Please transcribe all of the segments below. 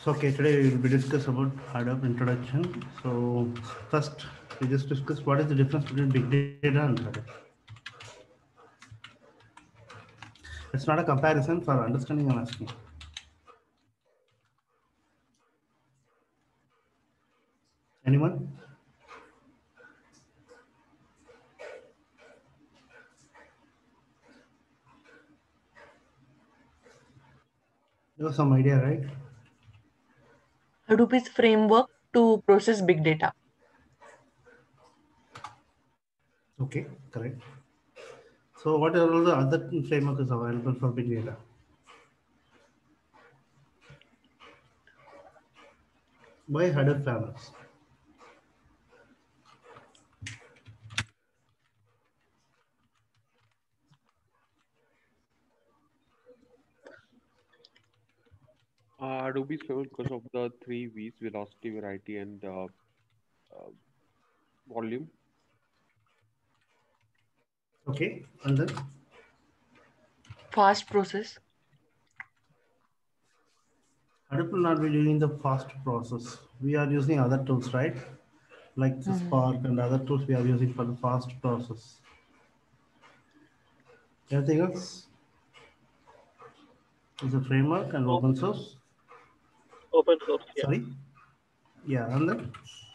Okay, today we will be discuss about Hadoop introduction. So first, we just discuss what is the difference between big data and Hadoop. It's not a comparison for understanding I'm asking. Anyone? You have some idea, right? Hadoop is framework to process big data. Okay, correct. So what are all the other frameworks available for big data? Why Hadoop famous? Hadoop is famous because of the three V's: velocity, variety, and volume. Okay, and then Fast process. Hadoop will not be doing the fast process. We are using other tools, right? Like the Spark and other tools we are using for the fast process. Anything else? Is a framework and open source. Open source, yeah. Sorry. Yeah, and then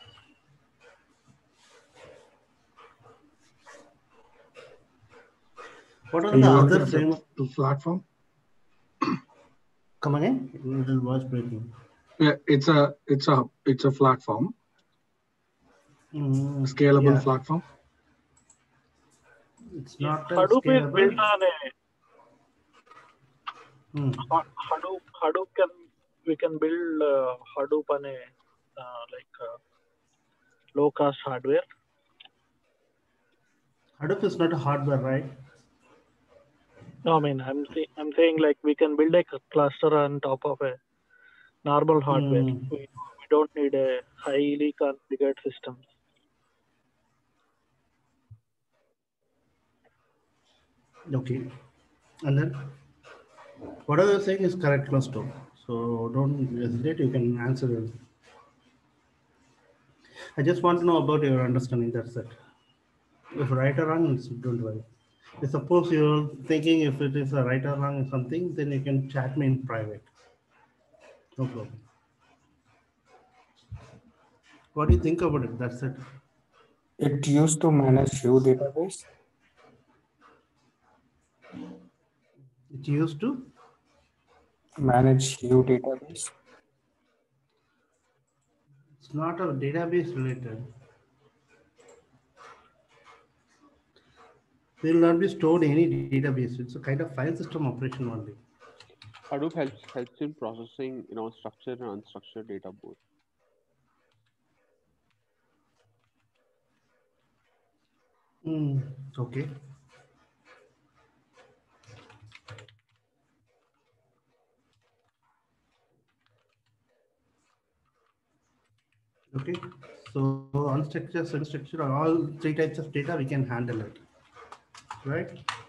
what are the other framework to platform? Come again? Little voice breaking. Yeah, it's a platform, scalable Yeah, platform. it's not a Hadoop is scalable. built on a Hmm. Hadoop we can build Hadoop on a low cost hardware. Hadoop is not a hardware, right? No, I mean I'm saying like we can build a cluster on top of a normal hardware. We don't need a highly configured system. Okay, and then whatever you're saying is correct, cluster. So don't hesitate. You can answer it. I just want to know about your understanding. That's it. If right or wrong, don't worry. If suppose you're thinking if it is a right or wrong or something, then you can chat me in private. No problem. What do you think about it? That's it. It used to manage few database. It used to Manage few database. It's not a database related. They will not be stored in any database. It's a kind of file system operation only. Hadoop helps in processing, structured and unstructured data both. Okay. Okay. So unstructured, semi-structured, all three types of data we can handle it. Right?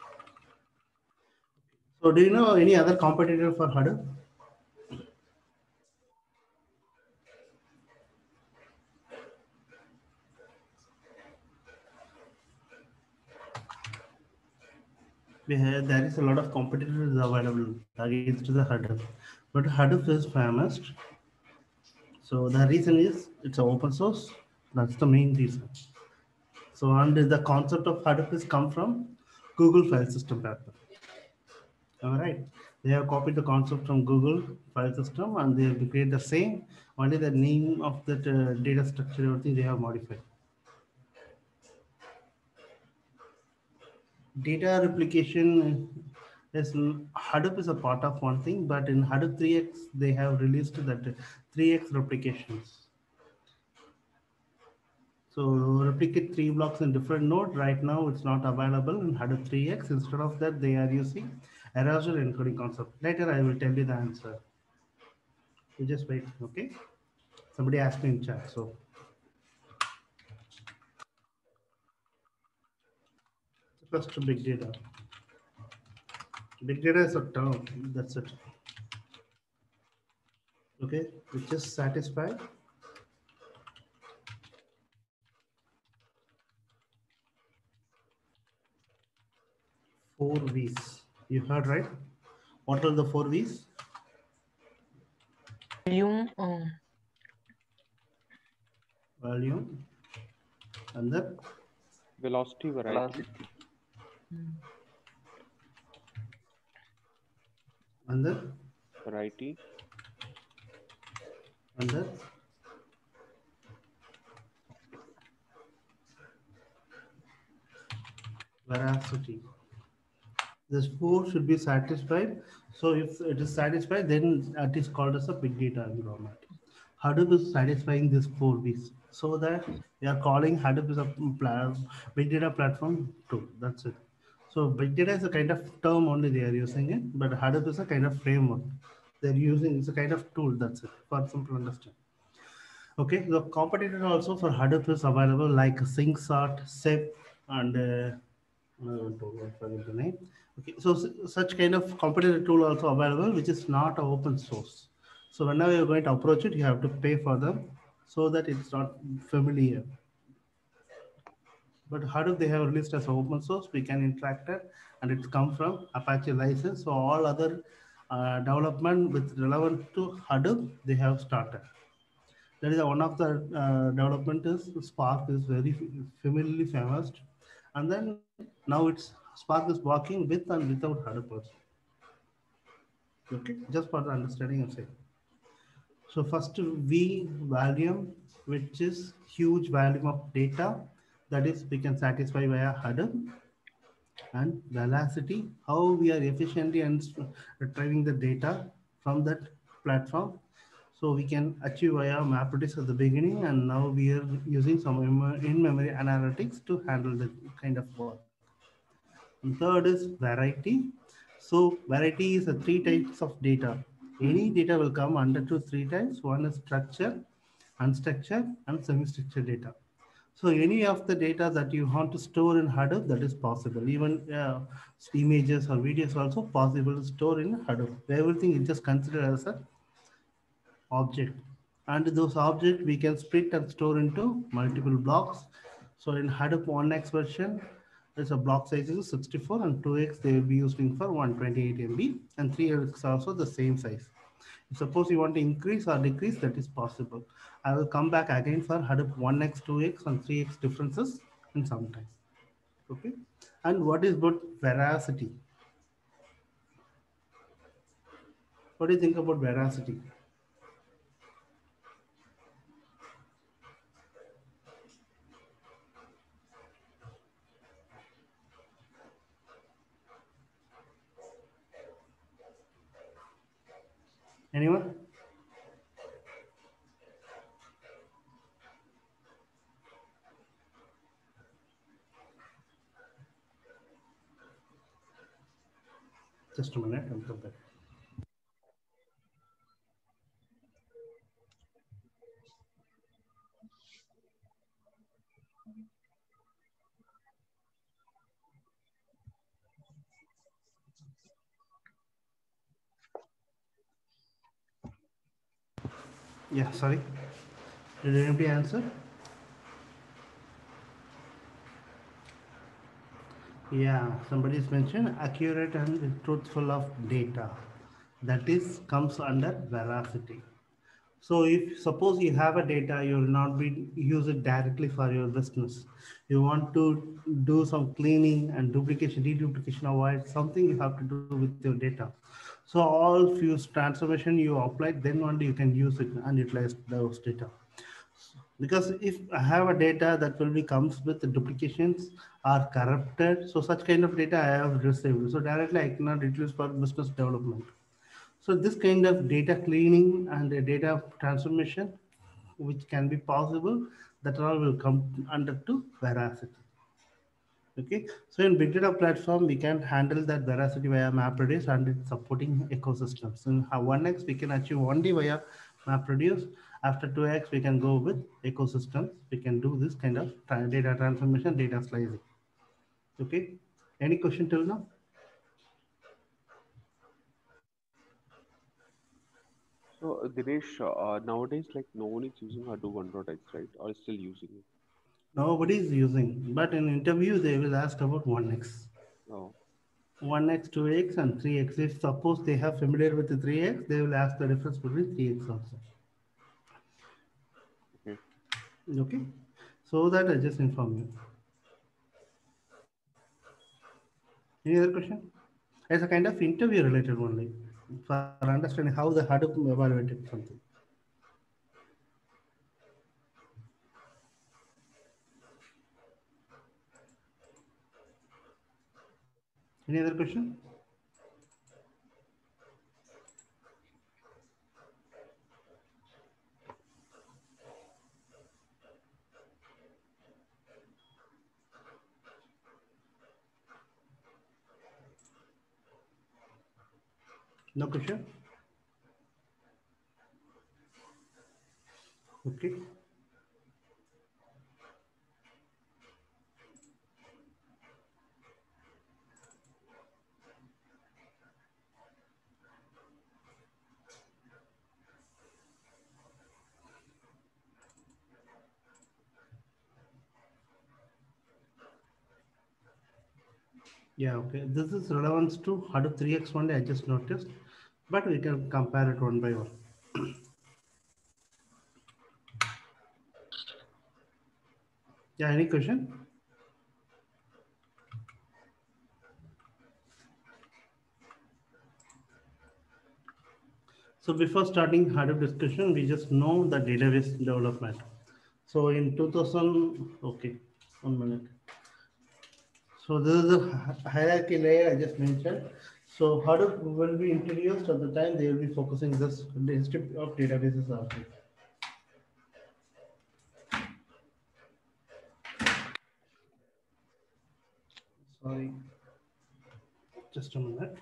So do you know any other competitor for Hadoop? There is a lot of competitors available against the Hadoop. But Hadoop is famous. So the reason is it's an open source. That's the main reason. So and the concept of Hadoop is come from Google file system paper. All right. They have copied the concept from Google file system and they have created the same. Only the name of that data structure, everything they have modified. Data replication is Hadoop is a part of one thing, but in Hadoop 3x they have released that 3x replications. So replicate 3 blocks in different node. Right now it's not available in Hadoop 3x. Instead of that, they are using erasure encoding concept. Later I will tell you the answer. You just wait, okay? Somebody asked me in chat, so. First, big data. Big data is a term, that's it. okay, which is satisfied four V's. You heard right? What are the four V's? Volume, Volume, and then Velocity, variety, and then variety, and then veracity. This four should be satisfied. So if it is satisfied, then it is called as a big data environment. Hadoop is satisfying these four V's. So that we are calling Hadoop is a big data platform tool. That's it. So big data is a kind of term only they are using it, but Hadoop is a kind of framework. They're using, it's a kind of tool. That's it, for simple understanding. Okay, the competitor also for Hadoop is available like SyncSort, SIP, and don't forget the name. Okay, so such kind of competitor tool also available, which is not open source. So whenever you're going to approach it, you have to pay for them so that it's not familiar. But Hadoop they have released as open source, we can interact it, and it's come from Apache license. So all other development with relevant to Hadoop, they have started. That is one of the development is Spark is very familiarly famous, and then now it's Spark is working with and without Hadoop also. Okay, just for the understanding of it. So first V volume, which is huge volume of data, that is we can satisfy via Hadoop, and velocity, how we are efficiently and retrieving the data from that platform. So we can achieve via MapReduce at the beginning, and now we are using some in-memory analytics to handle the kind of work. And third is variety. So variety is the three types of data. Any data will come under to three types. One is structured, unstructured, and semi-structured data. So any of the data that you want to store in Hadoop, that is possible. Even images or videos also possible to store in Hadoop. Everything is just considered as a object, and those objects we can split and store into multiple blocks. So in Hadoop 1x version, there's a block size is 64, and 2x they will be using for 128 MB, and 3x also the same size. Suppose you want to increase or decrease, that is possible. I will come back again for Hadoop 1x, 2x, and 3x differences in some time. Okay. And what is about veracity? What do you think about veracity? Anyone? Just a minute, I'll come back. Yeah, sorry. Did anybody answer? Yeah, somebody's mentioned accurate and truthful of data. That is comes under veracity. So if suppose you have a data, you will not be use it directly for your business. You want to do some cleaning and duplication, deduplication, avoid something you have to do with your data. So all few transformation you apply, then only you can use it and utilize those data. Because if I have a data that will be comes with the duplications or corrupted, so such kind of data I have received. So directly I cannot reduce for business development. So this kind of data cleaning and the data transformation, which can be possible, that all will come under to veracity. Okay, so in big data platform, we can handle that veracity via MapReduce and its supporting ecosystems. In 1x, we can achieve only via MapReduce. After 2x, we can go with ecosystems. We can do this kind of data transformation, data slicing. Okay, any question till now? So, Dinesh, nowadays, like no one is using Hadoop 1.x, right? Or is still using it? Nobody is using, but in interview they will ask about 1x. Oh, 1x, 2x, and 3x. If suppose they have familiar with the 3x, they will ask the difference between 3x also. okay. Okay, so that I just inform you. Any other question? It's a kind of interview related only for understanding how the Hadoop evaluated something. Any other question? No question? Okay. Yeah, okay. This is relevance to Hadoop 3x only, I just noticed, but we can compare it one by one. Yeah, any question? So before starting Hadoop discussion, we just know the database development. So in 2000, okay, 1 minute. So this is the hierarchy layer I just mentioned. So Hadoop will be introduced at the time they will be focusing this the history of databases also. Sorry, just a minute.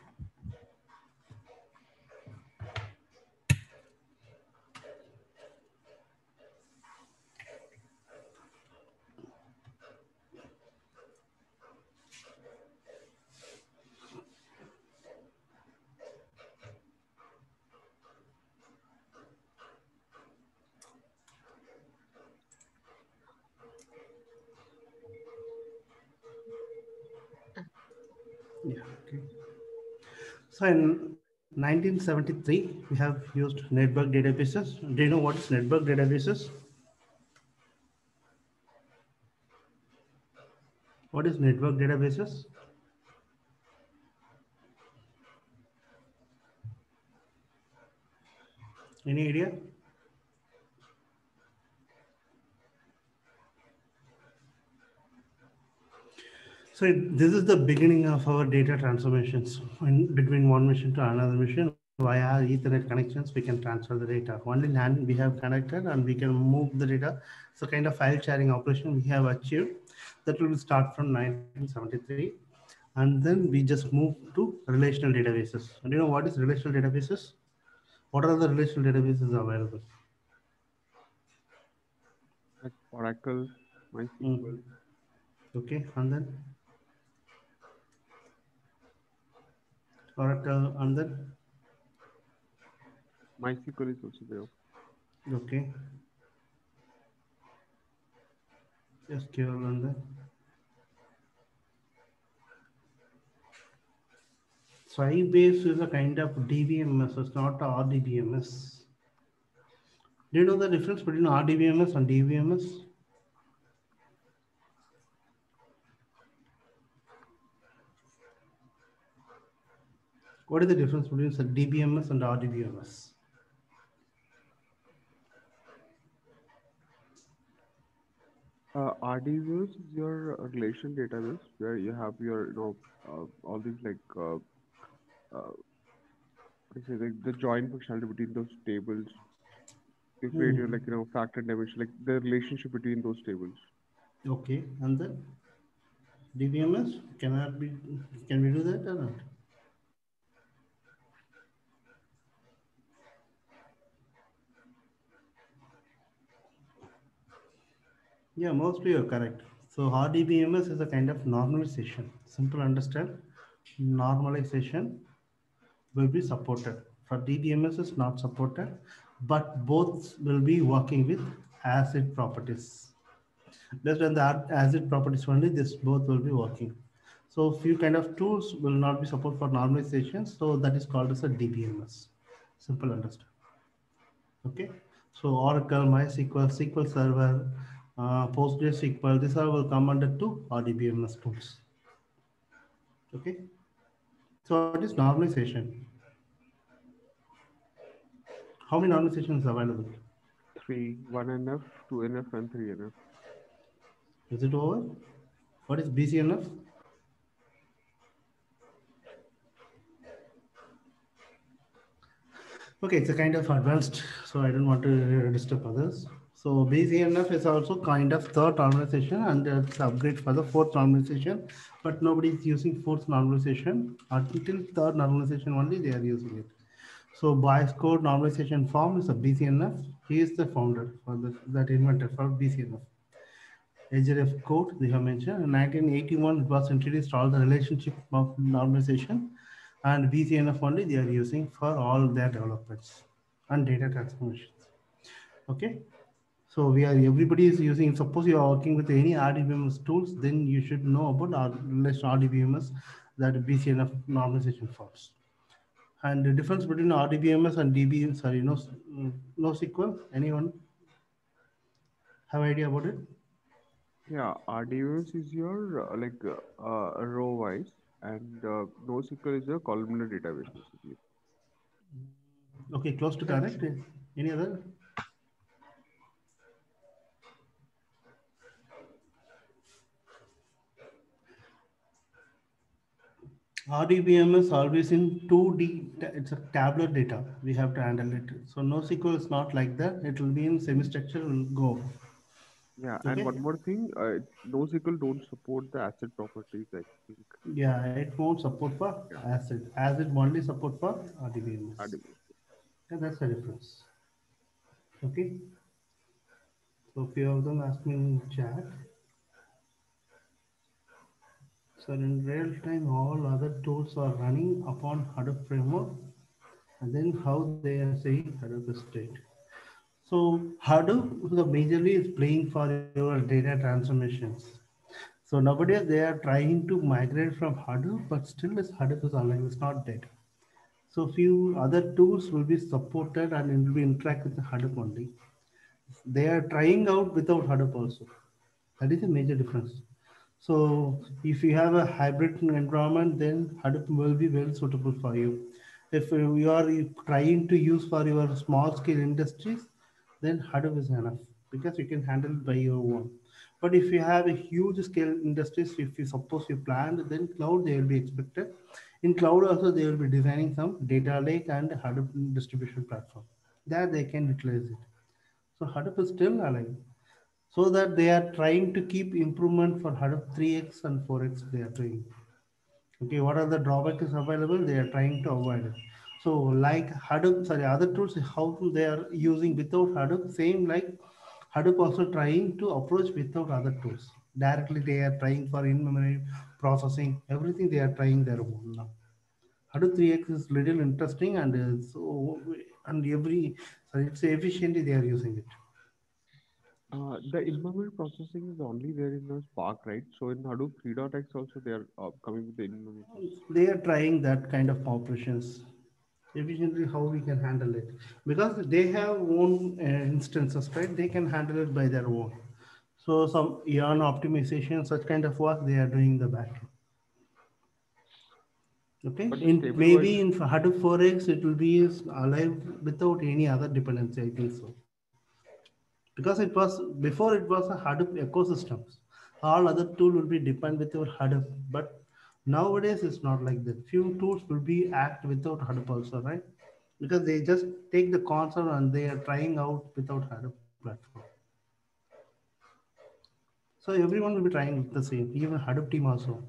Yeah, okay. So in 1973, we have used network databases. Do you know what is network databases? What is network databases? Any idea? So this is the beginning of our data transformations between one machine to another machine. Via Ethernet connections, we can transfer the data. Only LAN we have connected and we can move the data. So kind of file sharing operation we have achieved. That will start from 1973. And then we just move to relational databases. And you know what is relational databases? What are the relational databases available? Like Oracle, Mm. MySQL, Okay, and then Oracle, and then MySQL is also there. okay, SQL, and then Sybase is a kind of DBMS. It's not a RDBMS. Do you know the difference between RDBMS and DBMS? What is the difference between DBMS and RDBMS? RDBMS is your relation database where you have your, all these like, what do you say, like the join functionality between those tables. You create your like, factor dimension, like the relationship between those tables. Okay, and then DBMS cannot be. Can we do that or not? Yeah, mostly you're correct. So RDBMS is a kind of normalization. Simple understand. Normalization will be supported For DBMS is not supported, but both will be working with ACID properties. Based on the ACID properties only, this both will be working. So few kind of tools will not be support for normalization. So that is called as a DBMS. Simple understand. Okay. So Oracle, MySQL, SQL Server, PostgreSQL, these all will come under two RDBMS tools. Okay. So what is normalization? How many normalizations are available? 3, 1NF, 2NF, and 3NF. Is it over? What is BCNF? Okay, it's a kind of advanced, so I don't want to disturb others. So BCNF is also kind of third normalization, and it's upgrade for the fourth normalization, but nobody is using fourth normalization. Until third normalization only they are using it. So Boyce code normalization form is a BCNF. He is the founder for that inventor for BCNF. HRF code they have mentioned. In 1981, it was introduced all the relationship of normalization, and BCNF only they are using for all their developments and data transformations. Okay, so everybody is using. Suppose you are working with any RDBMS tools, then you should know about our RDBMS, that BCNF normalization forms. And the difference between RDBMS and DB, sorry, NoSQL. Anyone have idea about it? Yeah, RDBMS is your row wise, and NoSQL is your columnar database basically. Okay, close to correct. Any other? RDBMS always in 2D, it's a tabular data. We have to handle it. So NoSQL is not like that. It will be in semi-structure, will go. Yeah, Okay. and one more thing, NoSQL don't support the ACID properties, I think. Yeah, it won't support for ACID. ACID only support for RDBMS. RDBMS. Yeah, that's the difference. Okay. So a few of them ask me in chat. So in real time, all other tools are running upon Hadoop framework, and then how they are saying Hadoop is state. So Hadoop the majorly is playing for your data transformations. So nowadays they are trying to migrate from Hadoop, but still this Hadoop is alive, it's not dead. So few other tools will be supported and it will be interact with the Hadoop only. They are trying out without Hadoop also. That is a major difference. So if you have a hybrid environment, then Hadoop will be well suitable for you. If you are trying to use for your small scale industries, then Hadoop is enough because you can handle it by your own. But if you have a huge scale industries, if you suppose you planned, then cloud they will be expected. In cloud also they will be designing some data lake and Hadoop distribution platform. There they can utilize it. So Hadoop is still alive. So that they are trying to keep improvement for Hadoop 3x and 4x they are doing. Okay, what are the drawbacks available? They are trying to avoid it. So like Hadoop, sorry, other tools, how they are using without Hadoop, same like Hadoop also trying to approach without other tools. Directly they are trying for in-memory processing, everything they are trying their own now. Hadoop 3x is little interesting and it's efficiently they are using it. The in-memory processing is only there in the Spark, right? So in Hadoop 3.x also they are coming with the in-memory processing. They are trying that kind of operations efficiently, how we can handle it, because they have own instances, right? They can handle it by their own. So some yarn optimization, such kind of work they are doing the back. Okay, But the in stable maybe version, in Hadoop 4x it will be alive without any other dependency, I think so, because it was before it was a Hadoop ecosystem. All other tool will be depend with your Hadoop, but nowadays it's not like that. Few tools will be act without Hadoop also, right? Because they just take the console and they are trying out without Hadoop platform. So everyone will be trying the same, even Hadoop team also.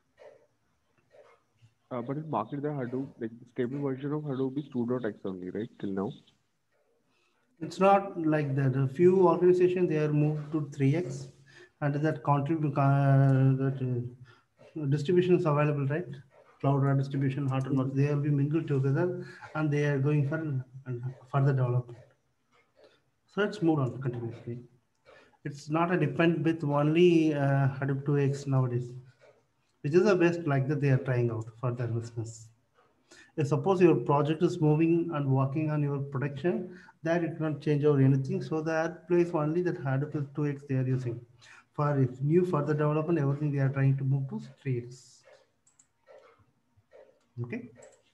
but in market the Hadoop, like the stable version of Hadoop is 2.x only, right? Till now. It's not like that. A few organizations they are moved to 3x, and that contribute that distribution is available, right? Cloudera distribution, Hortonworks, they will be mingled together and they are going for further development. So it's moved on continuously. It's not a depend with only Hadoop 2x nowadays, which is the best like that they are trying out for their business. If suppose your project is moving and working on your production, that it cannot change or anything. So that place only that Hadoop 2x they are using. For if new further development, everything they are trying to move to 3x. Okay.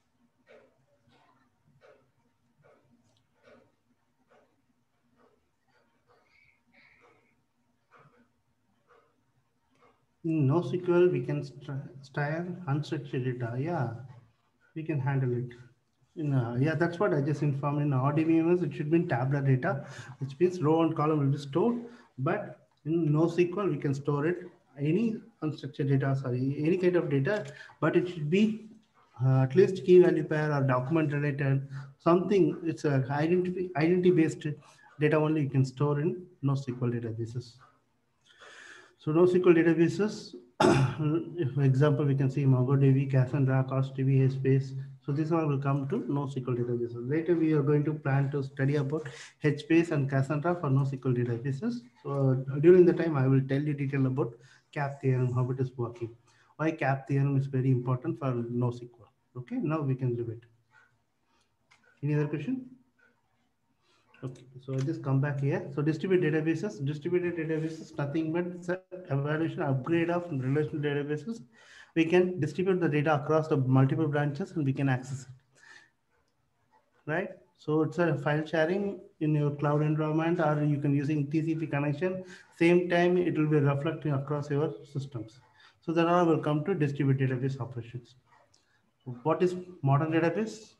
In NoSQL, we can style unstructured data. Yeah, we can handle it. Yeah, that's what I just informed. In RDBMS, it should be in tabular data, which means row and column will be stored. But in NoSQL, we can store it any unstructured data, any kind of data, but it should be at least key value pair or document related, something. It's a identity based data only you can store in NoSQL databases. So NoSQL databases, for example, we can see MongoDB, Cassandra, CostDB, HBase. So this one will come to NoSQL databases. Later, we are going to plan to study about HBase and Cassandra for NoSQL databases. So during the time, I will tell you detail about CAP theorem, how it is working. Why CAP theorem is very important for NoSQL. Okay, now we can do it. Any other question? Okay, so I just come back here. So distributed databases, nothing but evaluation upgrade of relational databases. We can distribute the data across the multiple branches and we can access it, right? So it's a file sharing in your cloud environment, or you can using TCP connection. Same time, it will be reflecting across your systems. So then all will come to distributed database operations. What is modern database?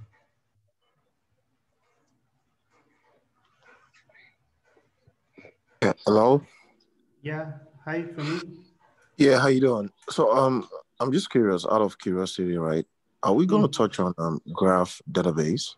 Yeah, hello. Yeah, hi, Femi. Yeah, how you doing? So I'm just curious, out of curiosity, right? Are we going to touch on graph database?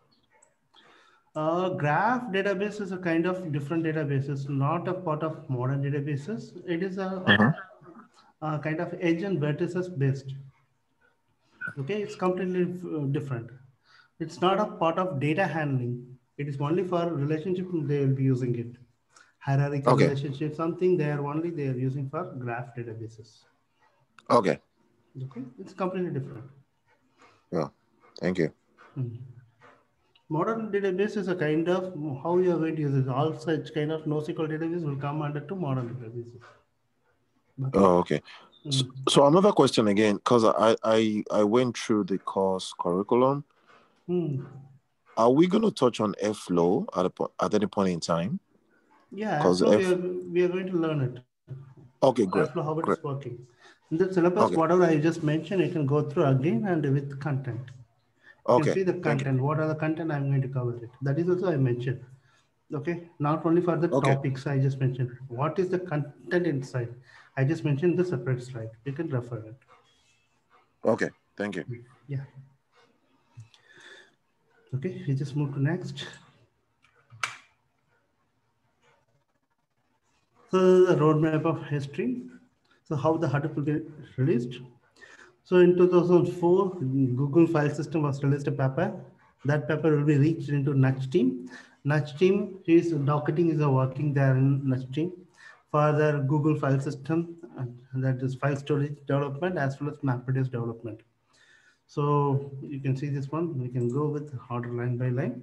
Graph database is a kind of different databases, not a part of modern databases. It is a kind of edge and vertices based. Okay, it's completely different. It's not a part of data handling. It is only for relationship. They will be using it. Hierarchical relationship, something they are using for graph databases. Okay. Okay, it's completely different. Yeah, thank you. Modern database is a kind of how you are going to use it. All such kind of NoSQL database will come under to modern databases. Okay. Oh, okay. So another question again, because I went through the course curriculum. Are we going to touch on Airflow at any point in time? Yeah, Airflow, we are going to learn it. Okay, great. Airflow, how it is working. In the syllabus, whatever I just mentioned, you can go through again and with content. You can see the content. What are the content? I'm going to cover it. That is also I mentioned. Okay, not only for the topics I just mentioned. What is the content inside? I just mentioned the separate slide. You can refer it. Okay, thank you. Yeah. Okay, we just move to next. So the roadmap of history. So how the Hadoop will be released. So in 2004, Google file system was released a paper. That paper will be reached into NudgeTeam. NudgeTeam is docketing is working there in NudgeTeam for their Google file system, that is file storage development as well as MapReduce development. So you can see this one. We can go with order line by line.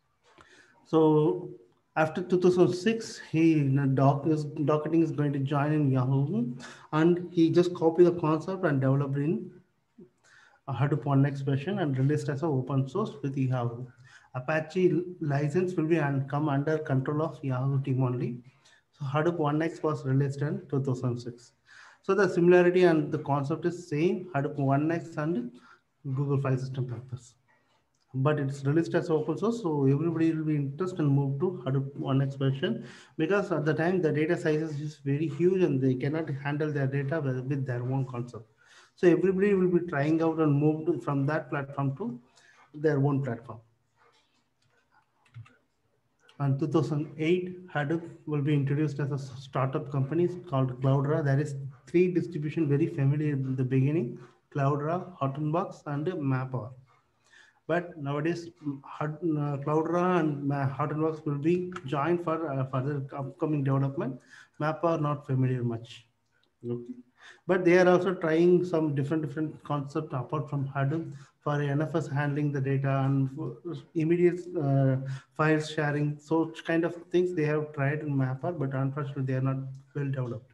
So after 2006, docketing is going to join in Yahoo, and he just copied the concept and developed in Hadoop 1x version and released as an open source with Yahoo. Apache license will be come under control of Yahoo team only. So Hadoop 1x was released in 2006. So the similarity and the concept is same, Hadoop 1x and Google file system purpose. But it's released as open source, so everybody will be interested and move to Hadoop 1x version, because at the time the data sizes is very huge and they cannot handle their data with their own concept. So everybody will be trying out and move from that platform to their own platform. And 2008, Hadoop will be introduced as a startup company called Cloudera. There is 3 distribution very familiar in the beginning. Cloudera, Hortonbox, and Mapper. But nowadays, Cloudera and Hortonbox will be joined for further upcoming development. Mapper not familiar much. Okay. But they are also trying some different concepts apart from Hadoop for NFS handling the data and for immediate file sharing. So kind of things they have tried in Mapper, but unfortunately they are not well developed.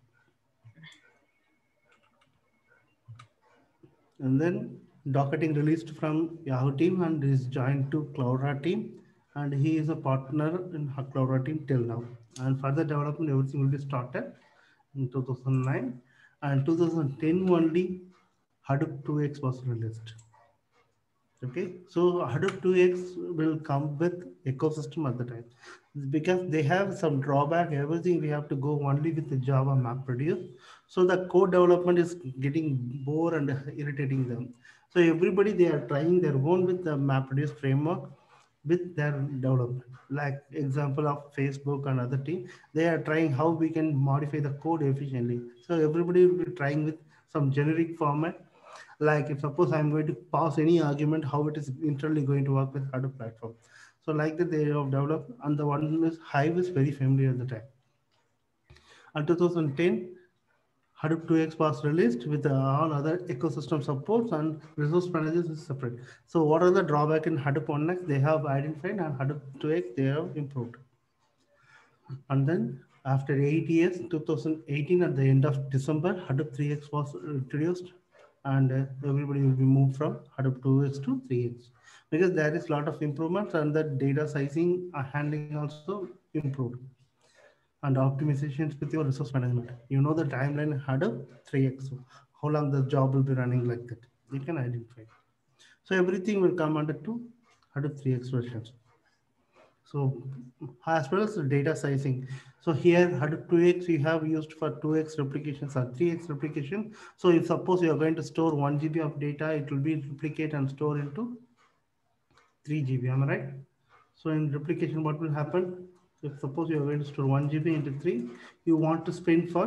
And then Docketing released from Yahoo team and is joined to Cloudera team. And he is a partner in Cloudera team till now. And further development, everything will be started in 2009. And 2010 only Hadoop 2x was released. Okay, so Hadoop 2x will come with ecosystem at the time because they have some drawback. Everything we have to go only with the Java MapReduce. So the code development is getting bored and irritating them. So everybody they are trying their own with the MapReduce framework with their development. Like example of Facebook and other team, they are trying how we can modify the code efficiently. So everybody will be trying with some generic format. Like if suppose I'm going to pass any argument, how it is internally going to work with Hadoop platform. So like that they have developed, and the one is Hive is very familiar at the time. And 2010, Hadoop 2x was released with all other ecosystem supports and resource managers is separate. So what are the drawback in Hadoop 1x? They have identified, and Hadoop 2x they have improved. And then after 8 years, 2018 at the end of December, Hadoop 3x was introduced, and everybody will be moved from Hadoop 2x to 3x because there is a lot of improvements and the data sizing handling also improved. And optimizations with your resource management. You know the timeline Hadoop 3x, so how long the job will be running like that. You can identify. So everything will come under to Hadoop 3x versions. So as well as the data sizing. So here Hadoop 2x you have used for 2x replications or 3x replication. So if suppose you are going to store 1 GB of data, it will be replicate and store into 3 GB. Am I right? So in replication, what will happen? If suppose you are going to store 1 GB into 3, you want to spend for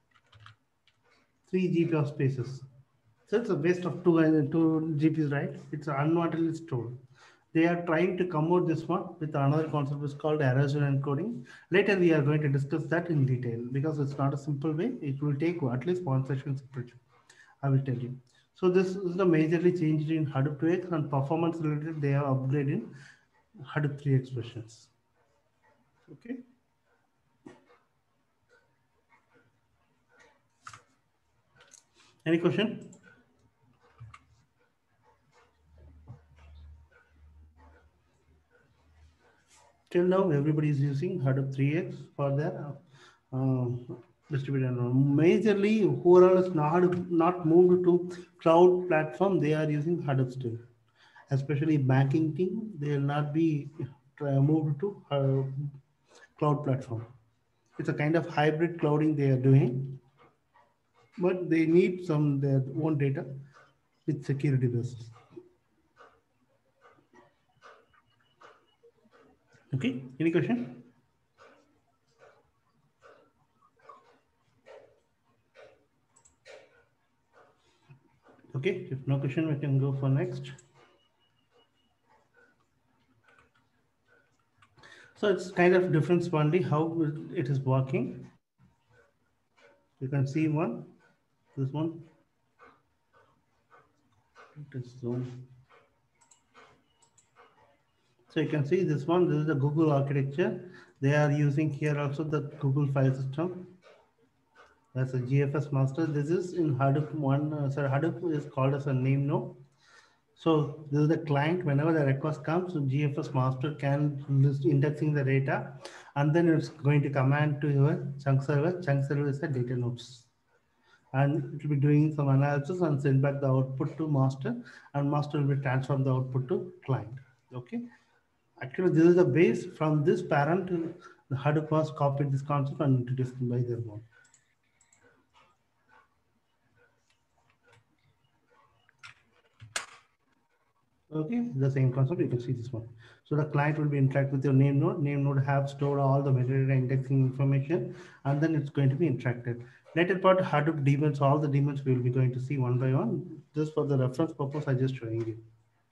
3 GB of spaces. So it's a waste of 2 GBs, right? It's unwantedly stored. They are trying to come out this one with another concept which is called erasure encoding. Later we are going to discuss that in detail because it's not a simple way. It will take at least one session separately. I will tell you. So this is the majorly changed in Hadoop 2x and performance related. They have upgraded Hadoop 3x versions. Okay. Any question? Till now, everybody is using Hadoop 3x for their distributed environment. Majorly, who is not moved to cloud platform, they are using Hadoop still. Especially banking team, they will not be moved to cloud platform. It's a kind of hybrid clouding they are doing, but they need some their own data with security basis. Okay, any question? Okay, if no question, we can go for next. So it's kind of difference only how it is working. You can see one, this one. It is zoom. So you can see this one, this is the Google architecture. They are using here also the Google file system. That's a GFS master. This is in Hadoop one. Hadoop is called as a name node. So this is the client. Whenever the request comes, so GFS master can list indexing the data, and then it's going to command to your chunk server. Chunk server is the data nodes, and it will be doing some analysis and send back the output to master, and master will be transform the output to client. Okay. Actually, this is the base. From this parent, the Hadoop was copied this concept and introduced by their own. Okay, the same concept, you can see this one. So the client will be interact with your name node have stored all the metadata indexing information, and then it's going to be interacted. Later part, Hadoop daemons, all the daemons we will be going to see one by one. Just for the reference purpose, I just showing you.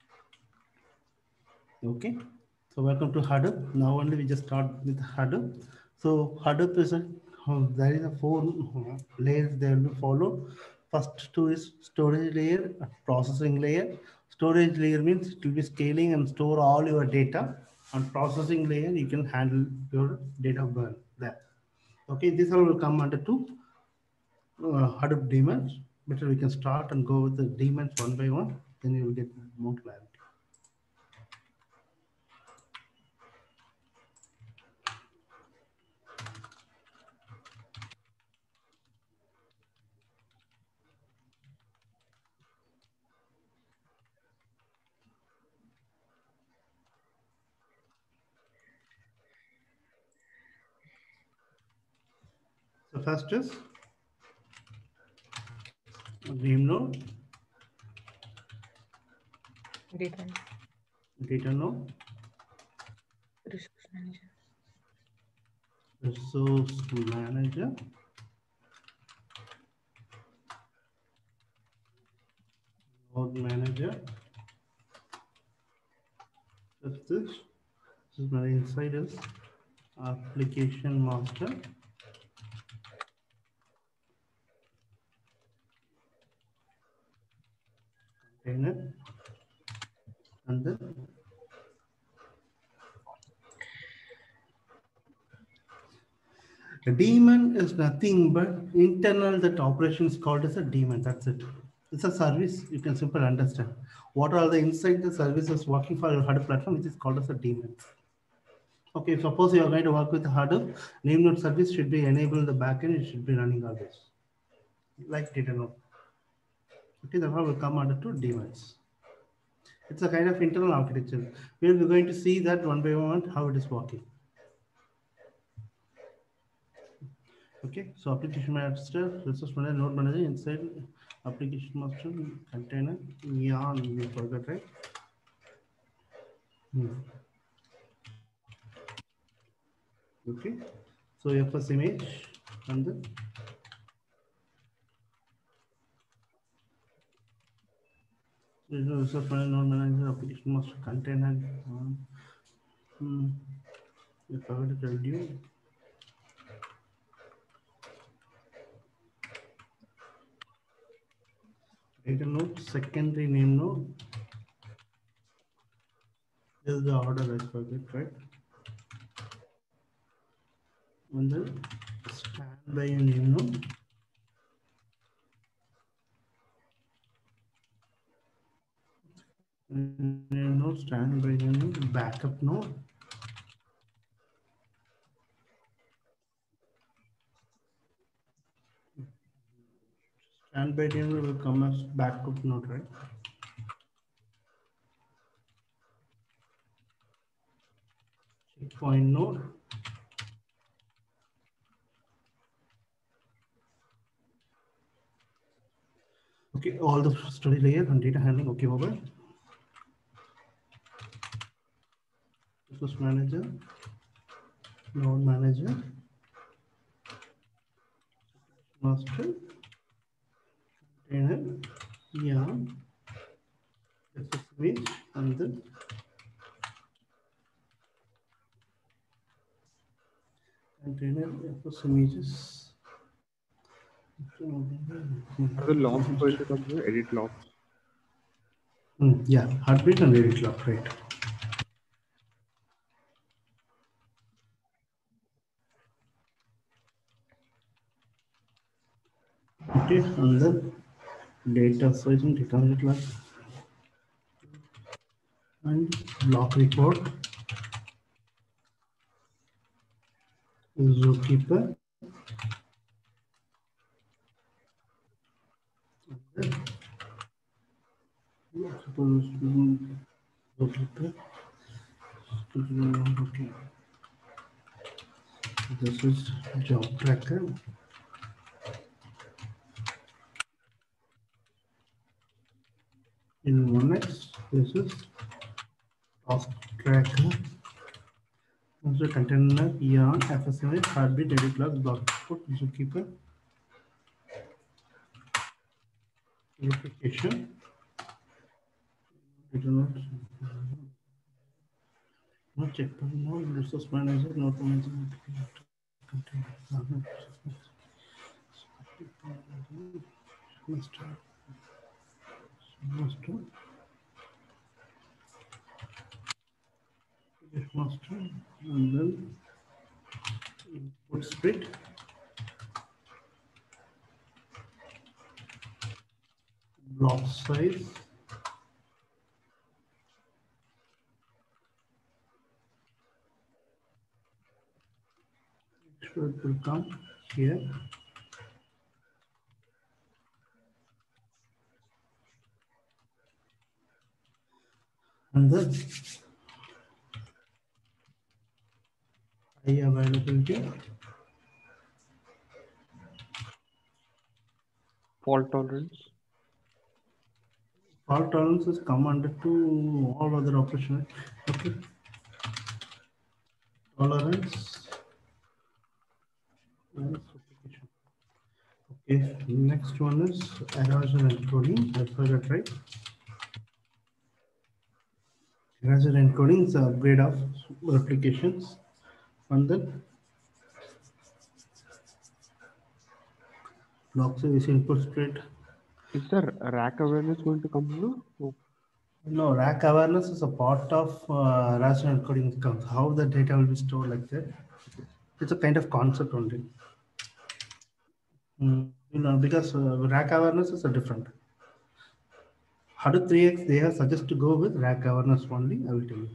Okay, so welcome to Hadoop. Now only we just start with Hadoop. So Hadoop is there is a 4 layers they will follow. First two is storage layer, processing layer. Storage layer means it will be scaling and store all your data. On processing layer, you can handle your data burn there. Okay, this all will come under two Hadoop daemons. Better we can start and go with the daemons one by one. Then you will get more clarity. So first is name node, data node, Resource manager. resource manager, node manager. This is my inside is application master. Container, and then a daemon is nothing but internal that operation is called as a daemon. That's it. It's a service. You can simply understand what are the inside the services working for your Hadoop platform, which is called as a daemon. Okay, suppose you are going to work with Hadoop, name node service should be enabled in the backend. It should be running always like data node. Okay, therefore will come under two daemons. It's a kind of internal architecture. We're going to see that one by one how it is working. Okay, so application master, resource manager, node manager inside application master container. Yeah, you forgot, right? Okay, so your first image and then resource manager, node manager, application master container. You forgot to tell you. Data node, secondary name node. This is the order I forget, right? And then standby name node. Name node, standby name node, backup node. Standby name node will come as backup node, right? Checkpoint node. Okay, all the storage layer and data handling. Okay, over. Resource manager, node manager, master, container, yeah, SSH, and then container images. Are the logs going to come here? Edit logs. Yeah, heartbeat and edit log, right? Okay, and then data size and data log and block report, zookeeper, suppose zookeeper. Okay, this is job tracker. In 1x, this is task tracker, also container, yarn, FSMA, heartbeat, edit log, block output, zookeeper, replication, no checkpoint, no resource manager, no management, master, and then input split, block size, so it will come here. And then high availability, Fault tolerance. fault tolerance is commanded to all other operations. Okay. Tolerance. Okay. Next one is erasure encoding. I forgot, right? Erasure encoding is the upgrade of replications. And then block size input split. Is there rack awareness going to come here? Oh, No, rack awareness is a part of erasure encoding comes. How the data will be stored like that. It's a kind of concept only. Because rack awareness is a different. Hadoop 3x, they have suggested to go with rack awareness only. I will tell you.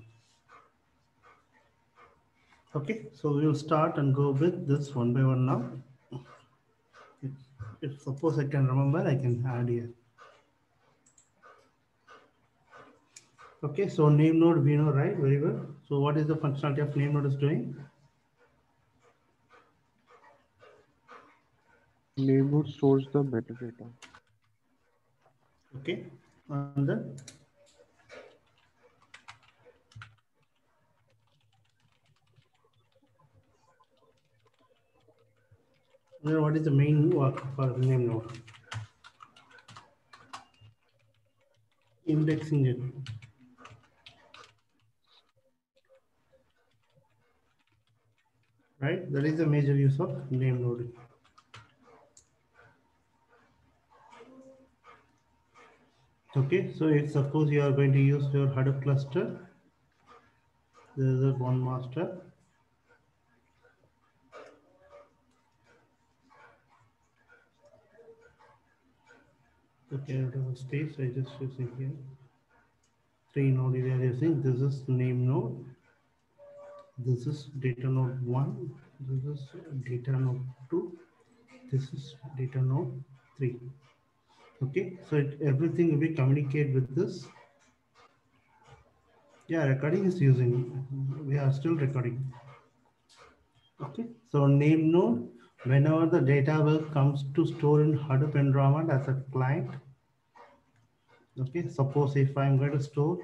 Okay, so we will start and go with this one by one now. If suppose I can remember, I can add here. Okay, so name node we know, right? Very well. So what is the functionality of name node is doing? name node stores the metadata. Okay, and then what is the main work for the name node? Indexing it. Right, that is the major use of name node. Okay, so if suppose you are going to use your Hadoop cluster, there is a one master. Okay, out of space, I just using here. 3 node we are using. This is name node. This is data node 1. This is data node 2. This is data node 3. Okay, so everything will be communicate with this. Yeah, recording is using. We are still recording. Okay, so name node. Whenever the data will comes to store in Hadoop environment as a client. Okay, suppose if I'm going to store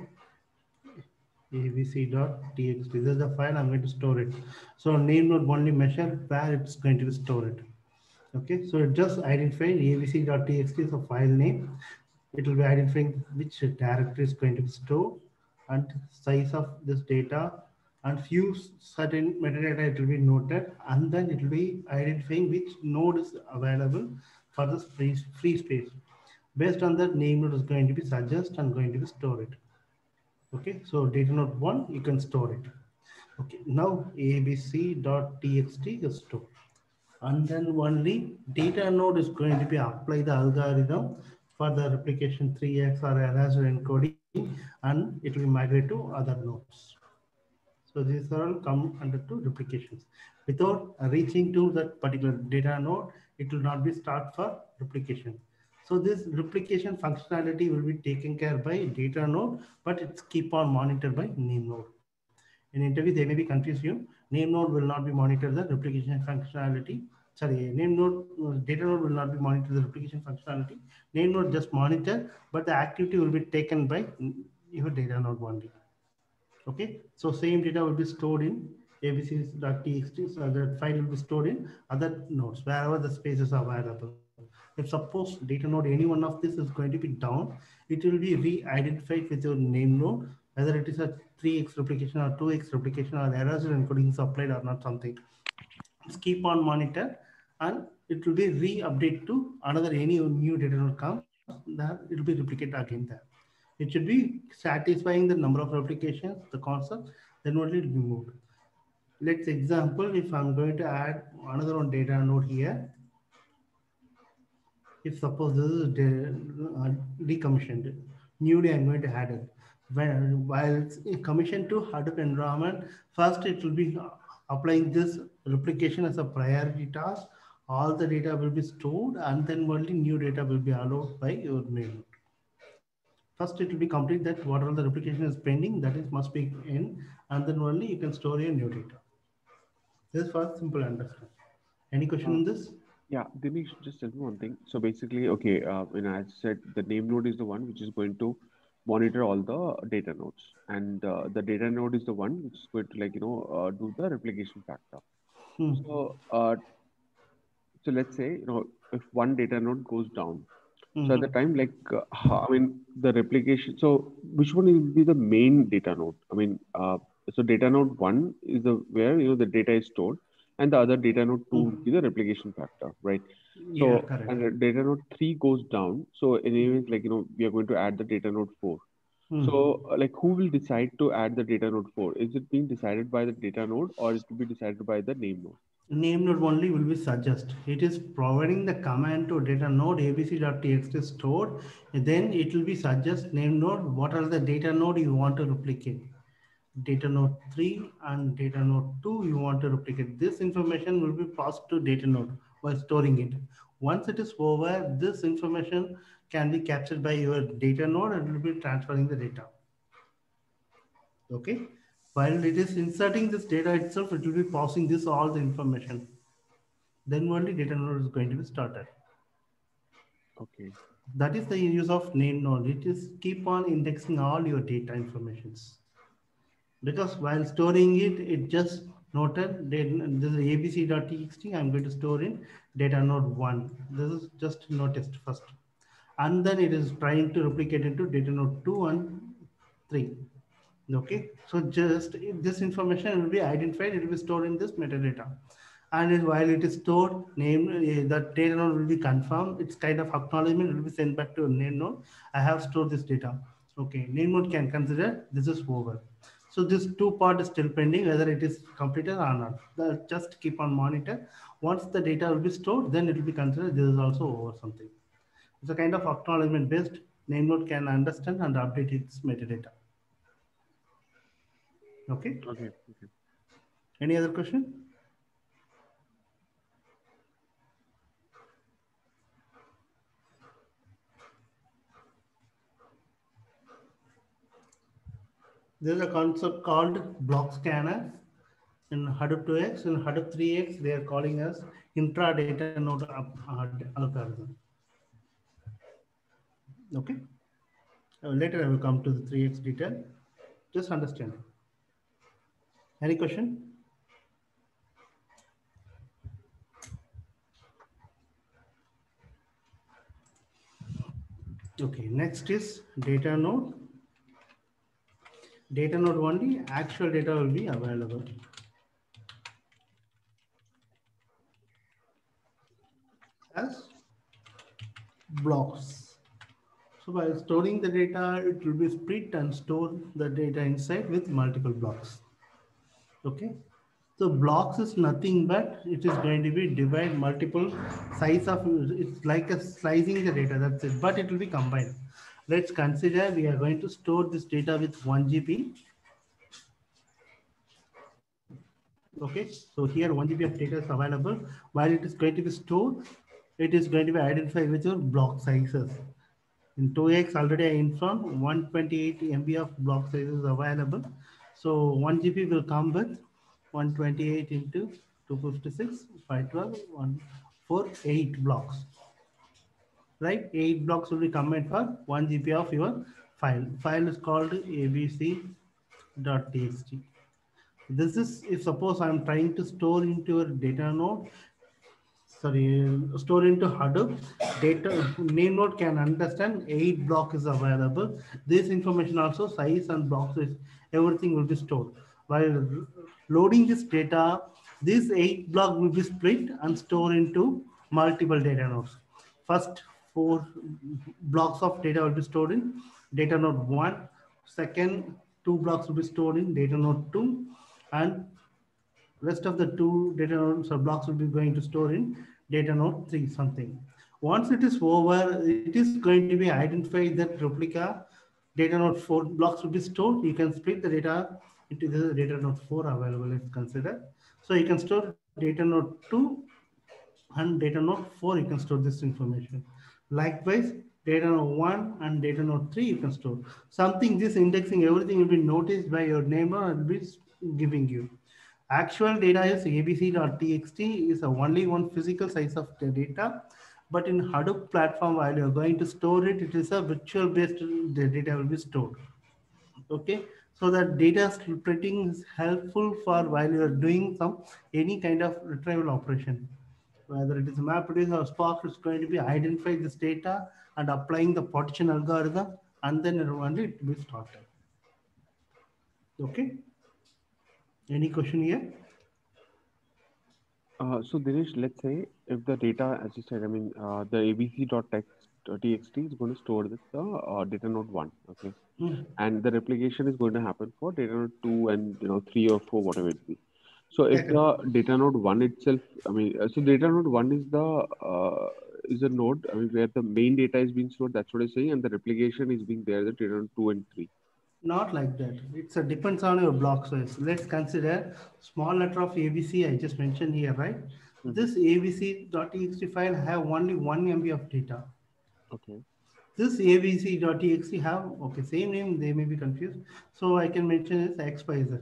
abc.txt, this is the file I'm going to store it. So name node only measure where it's going to store it. Okay, so it just identified abc.txt is a file name. It will be identifying which directory is going to be stored and size of this data and few certain metadata it will be noted, and then it will be identifying which node is available for this free space. Based on that, name node is going to be suggest and going to be store it. Okay, so data node 1, you can store it. Okay, now abc.txt is stored. And then only data node is going to be apply the algorithm for the replication 3x or erasure encoding, and it will migrate to other nodes. So these are all come under to replications. Without reaching to that particular data node, it will not be start for replication. So this replication functionality will be taken care by data node, but it's keep on monitored by name node. In interview, they may be confuse you. Name node will not be monitor the replication functionality. Sorry, name node, data node will not be monitor the replication functionality. Name node just monitor, but the activity will be taken by your data node only. Okay, so same data will be stored in abc.txt, so that file will be stored in other nodes wherever the spaces are available. If suppose data node, any one of this is going to be down, it will be re-identified with your name node, whether it is a 3x replication or 2x replication or errors encoding supplied or not something. Just keep on monitor, and it will be re-update to another any new data node comes, that it will be replicated again there. It should be satisfying the number of replications, the concept, then only it will be moved. Let's example, if I'm going to add another one data node here, if suppose this is decommissioned, newly I'm going to add it. While it's commissioned to Hadoop environment, first it will be applying this replication as a priority task. All the data will be stored, and then only new data will be allowed by your main node. First, it will be complete that whatever the replication is pending, that is must be in, and then only you can store your new data. This is for simple understand. Any question on this? Yeah, Dinesh, just tell me one thing. So basically, okay, I said the name node is the one which is going to monitor all the data nodes, and the data node is the one which is going to do the replication factor. So so let's say if one data node goes down, so at the time the replication. So which one will be the main data node? So data node 1 is the where the data is stored, and the other data node 2 will be the replication factor, right? So Yeah, correct. and the data node 3 goes down. So anyways, we are going to add the data node 4. So who will decide to add the data node 4? Is it being decided by the data node, or it will be decided by the name node? Name node only will be suggest. It is providing the command to data node abc.txt stored. Then it will be suggest name node what are the data node you want to replicate. Data node 3 and data node 2 you want to replicate. This information will be passed to data node while storing it. Once it is over, this information can be captured by your data node and will be transferring the data. Okay. While it is inserting this data itself, it will be passing this all the information. Then only data node is going to be started. Okay. That is the use of name node. It is keep on indexing all your data informations. Because while storing it, it just noted this is abc.txt. I'm going to store in data node 1. This is just noticed first. And then it is trying to replicate into data node 2 and 3. Okay, so just this information will be identified, it will be stored in this metadata. And while it is stored, name that data node will be confirmed. It's kind of acknowledgement will be sent back to a name node. I have stored this data. Okay, name node can consider this is over. So this two part is still pending, whether it is completed or not. Just keep on monitor. Once the data will be stored, then it will be considered this is also over something. It's a kind of acknowledgement based. Name node can understand and update its metadata. Okay. Okay. Any other question? There is a concept called block scanner in Hadoop 2x and Hadoop 3x. They are calling us intra data node algorithm. Okay. Later I will come to the 3x detail. Just understand. Any question? Okay, next is data node. Data node only, actual data will be available. As blocks. So while storing the data, it will be split and store the data inside with multiple blocks. Okay. So blocks is nothing but it is going to be divide multiple size of, it's like a slicing the data, that's it, but it will be combined. Let's consider we are going to store this data with 1 GB. Okay, so here 1 GB of data is available. While it is going to be stored, it is going to be identified with your block sizes. In 2x already I informed 128 MB of block sizes available. So 1 GB will come with 128 into 256, 512, 148 blocks. Right? 8 blocks will be combined for 1 GB of your file. File is called ABC txt. This is if suppose I'm trying to store into a data node, store into Hadoop, data name node can understand 8 block is available. This information also size and block size, everything will be stored. While loading this data, this 8 block will be split and stored into multiple data nodes. First 4 blocks of data will be stored in data node 1. Second 2 blocks will be stored in data node 2, and rest of the 2 data nodes or blocks will be going to store in data node 3 something. Once it is over, it is going to be identified that replica data node 4 blocks will be stored. You can split the data into the data node 4 available if considered. So you can store data node 2 and data node 4, you can store this information. Likewise, data node 1 and data node 3, you can store. Something, this indexing, everything will be noticed by your neighbor and will be giving you. Actual data is abc.txt is only one physical size of the data, but in Hadoop platform, while you're going to store it, it is a virtual based the data will be stored. Okay, so that data splitting is helpful for while you're doing any kind of retrieval operation. Whether it is MapReduce or Spark, it's going to be identify this data and applying the partition algorithm, and then only it will be started. Okay. Any question here? So Dinesh, let's say if the data, as you said, I mean, the abc.txt is going to store this data node 1, okay, and the replication is going to happen for data node 2 and 3 or 4, whatever it be. So if the data node 1 itself, I mean, so data node 1 is a node, I mean, where the main data is being stored. That's what I'm saying, and the replication is being there, the data node 2 and 3. Not like that. It's a depends on your block size. Let's consider small letter of ABC I just mentioned here, right? This abc.txt file have only 1 MB of data. Okay. This abc.txt have, okay, same name, they may be confused. So I can mention as XYZ.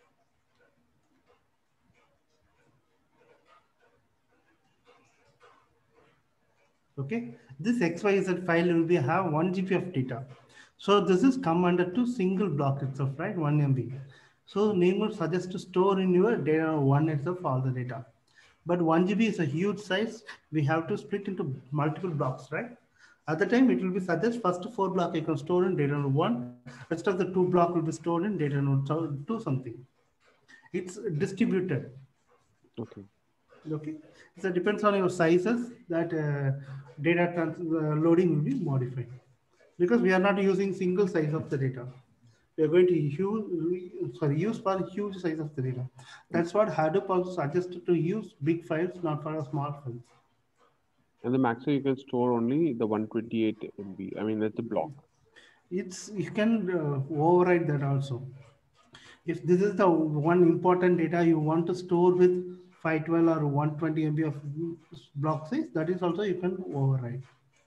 Okay, this XYZ file will be have 1 GB of data. So this is come under to single block itself, right? 1 MB. So name would suggest to store in your data 1 itself all the data. But 1 GB is a huge size. We have to split into multiple blocks, right? At the time, it will be suggest first 4 block you can store in data node 1. Rest of the 2 block will be stored in data node 2 something. It's distributed. Okay. Okay. So it depends on your sizes that data loading will be modified. Because we are not using single size of the data. We are going to use for huge size of the data. That's what Hadoop also suggested to use big files, not for a small files. And the maximum you can store only the 128 MB. I mean, that's a block. You can override that also. If this is the one important data you want to store with 512 or 120 MB of block size, that is also you can override.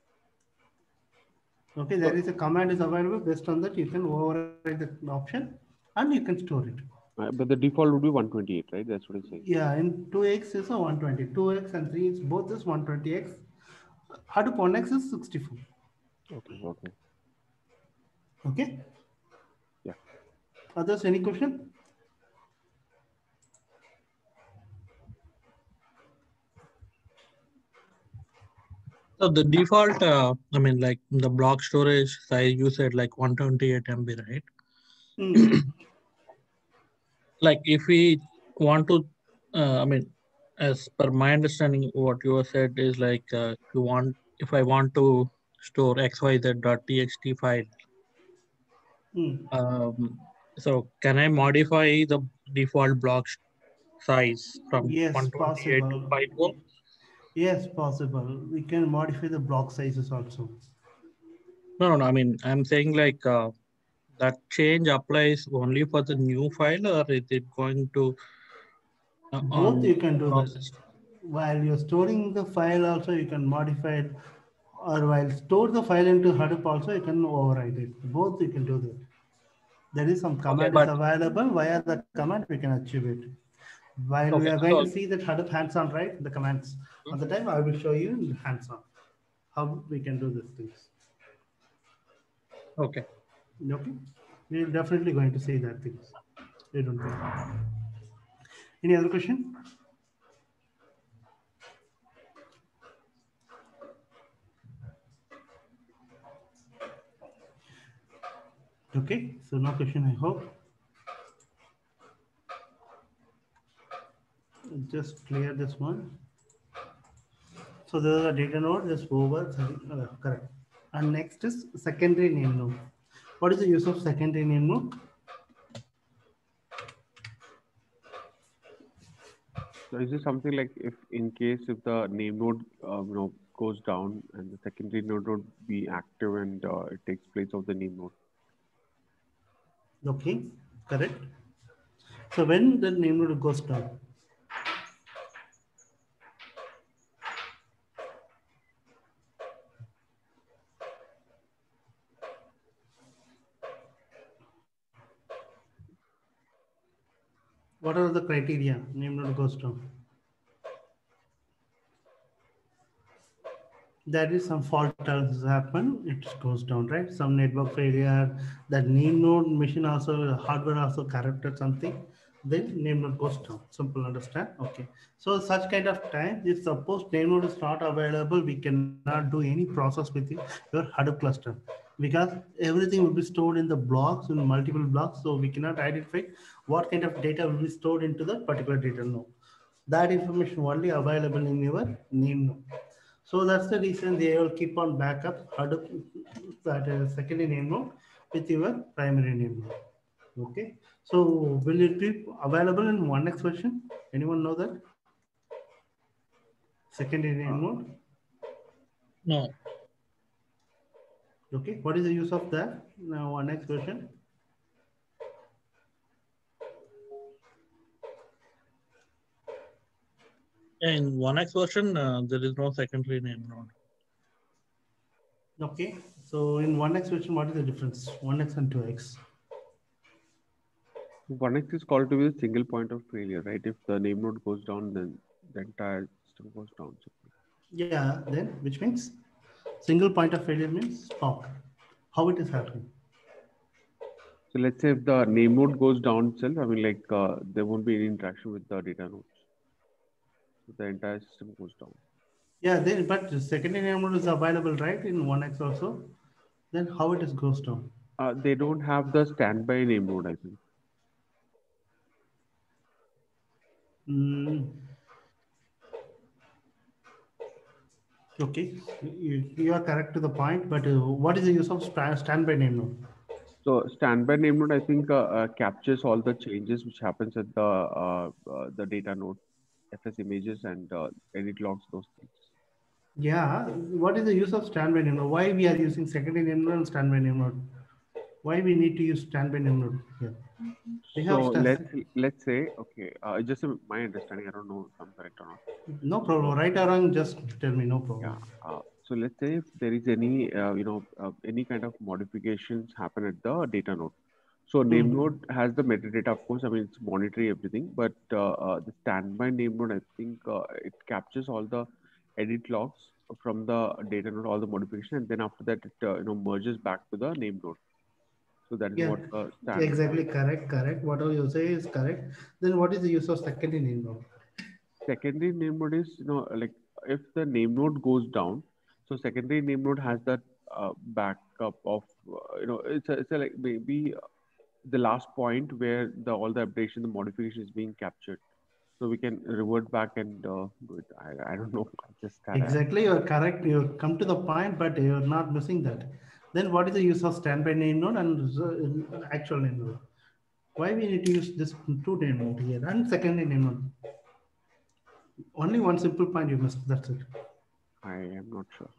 Okay, there is a command is available. Based on that, you can override the option and you can store it. But the default would be 128, right? That's what it's saying. Yeah, in 2x is a 120. 2x and 3 is both is 120x. Hadoop 1x is 64. Okay. Okay. Okay. Yeah. Others, any question? So the default, I mean, like the block storage size, you said like 128 MB, right? Like if we want to, I mean, as per my understanding, what you have said is like if I want to store xyz.txt file, so can I modify the default block size from 128 to 512? Yes, possible. We can modify the block sizes also. No. I mean, I'm saying like that change applies only for the new file, or is it going to both you can do that. While you're storing the file also you can modify it, or while store the file into Hadoop also you can override it. Both you can do that. There is some command is available. Via that command we can achieve it. While we are going to see that Hadoop hands-on, right? The commands. At the time I will show you hands-on how we can do these things. Okay. Okay. We're definitely going to say that things. I don't think. Any other question? Okay, so no question, I hope. Just clear this one. So there is a data node, just over, correct. And next is secondary name node. What is the use of secondary name node? So is it something like if in case if the name node goes down and the secondary node would be active and it takes place of the name node? Okay, correct. So when the name node goes down, what are the criteria name node goes down? There is some fault has happened, it goes down, right? Some network failure, that name node machine also, hardware also corrupted something, then name node goes down. Simple, understand? Okay. So such kind of time, if suppose name node is not available, we cannot do any process with your Hadoop cluster, because everything will be stored in the blocks, in multiple blocks. So we cannot identify what kind of data will be stored into the particular data node. That information only available in your name node. So that's the reason they will keep on backup Hadoop, that secondary name node with your primary name node. Okay. So will it be available in 1x version? Anyone know that? Secondary name node? No. Okay. What is the use of that? Now 1x version? In 1x version, there is no secondary name node. Okay. So in 1x version, what is the difference? 1x and 2x? 1x is called to be the single point of failure, right? If the name node goes down, then the entire system goes down. Yeah, then which means single point of failure means stop. How it is happening? So let's say if the name node goes down itself, I mean like there won't be any interaction with the data nodes. So the entire system goes down. Yeah, then but the secondary name node is available, right, in 1x also. Then how it is goes down? They don't have the standby name node, I think. Okay, you are correct to the point, but what is the use of standby name node? So standby name node, I think, captures all the changes which happens at the data node, FS images and edit logs, those things. Yeah, what is the use of standby name node? Why we are using secondary name node and standby name node? Why we need to use standby name node here? So let's say, okay, just my understanding, I don't know if I'm correct or not. No problem, right or wrong, just tell me, no problem. Yeah. So let's say if there is any, any kind of modifications happen at the data node. So name node has the metadata, of course. I mean, it's monitoring everything, but the standby name node, I think it captures all the edit logs from the data node, all the modification, and then after that, it merges back to the name node. So that is what exactly correct. Whatever you say is correct. Then what is the use of secondary name node? Secondary name node is, like if the name node goes down, so secondary name node has that backup of, it's a like maybe the last point where all the updation, the modification is being captured. So we can revert back and do it. I don't know. Exactly, you're correct. You come to the point, but you're not missing that. Then what is the use of standby name node and actual name node? Why we need to use this two name node here and secondary name node? Only one simple point you missed. That's it. I am not sure.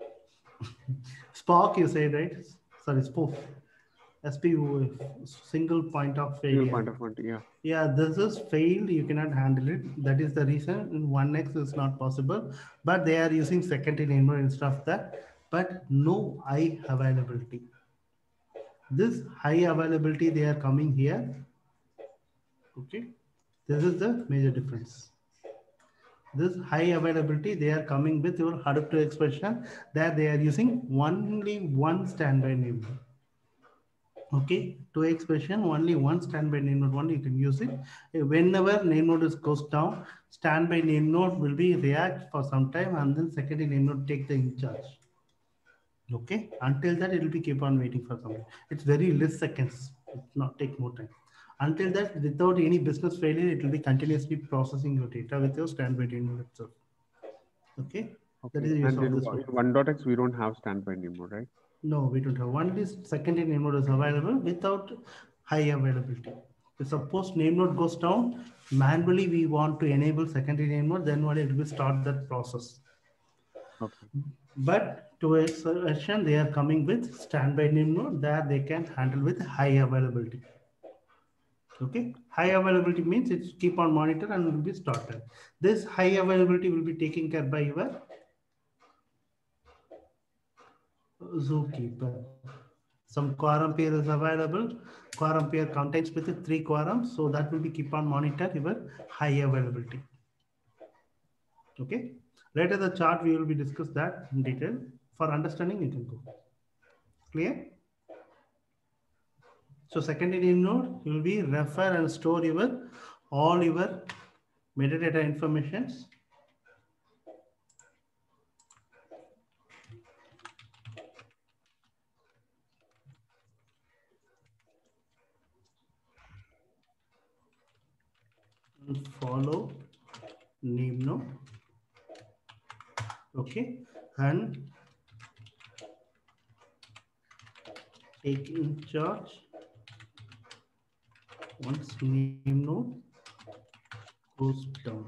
Spark, you say, right? Sorry, spoof. SPU, single point of failure. Single point of failure, yeah. Yeah, this is failed. You cannot handle it. That is the reason in 1x is not possible. But they are using secondary name node instead of that. But no high availability. This high availability, they are coming here. Okay. This is the major difference. This high availability, they are coming with your Hadoop 2x version that they are using only one standby name node. Okay, to expression, only one standby name node only you can use it. Whenever name node goes down, standby name node will be react for some time and then secondary name node take the in charge. Okay, until that it will be keep on waiting for some time. It's very less seconds, it not take more time. Until that, without any business failure, it will be continuously processing your data with your standby name node itself. Okay, that is the use And of in this one. 1.x, we don't have standby anymore, right? No, we don't have. Only secondary name node is available without high availability. If suppose name node goes down, manually we want to enable secondary name node, then only it will start that process. Okay. But to a solution, they are coming with standby name node that they can handle with high availability. Okay, high availability means it's keep on monitor and will be started. This high availability will be taken care by your Zookeeper. Some quorum pair is available. Quorum pair contains with 3 quorums, so that will be keep on monitor your high availability. Okay. Later the chart we will be discuss that in detail. For understanding, you can go. Clear? So secondary name node, you will be refer and store your all your metadata informations. And follow name node. Okay, and take in charge once name node goes down.